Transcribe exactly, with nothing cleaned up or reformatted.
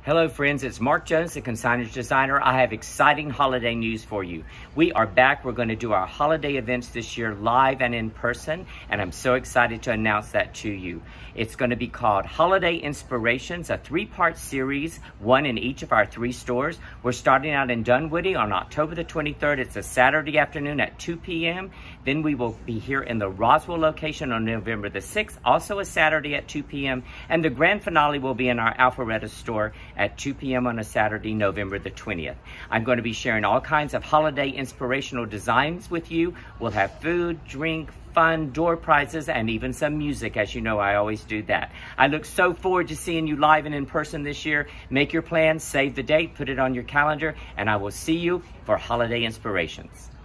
Hello friends, it's Marc Jones, the Consignors Designer. I have exciting holiday news for you. We are back. We're going to do our holiday events this year live and in person, and I'm so excited to announce that to you. It's going to be called Holiday Inspirations, a three-part series, one in each of our three stores. We're starting out in Dunwoody on October the twenty-third. It's a Saturday afternoon at two p m Then we will be here in the Roswell location on November the sixth, also a Saturday at two p m And the grand finale will be in our Alpharetta store at two p m on a Saturday, November the twentieth. I'm going to be sharing all kinds of holiday inspirational designs with you. We'll have food, drink, fun, door prizes, and even some music. As you know, I always do that. I look so forward to seeing you live and in person this year. Make your plans, save the date, put it on your calendar, and I will see you for Holiday Inspirations.